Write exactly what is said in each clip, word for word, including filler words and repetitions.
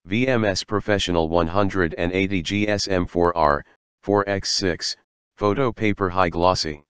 V M S Professional one eighty G S M four R, four by six, Photo Paper High Glossy.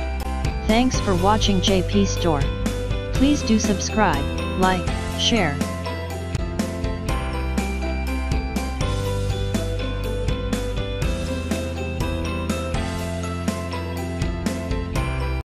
Thanks for watching J P Store. Please do subscribe, like, share,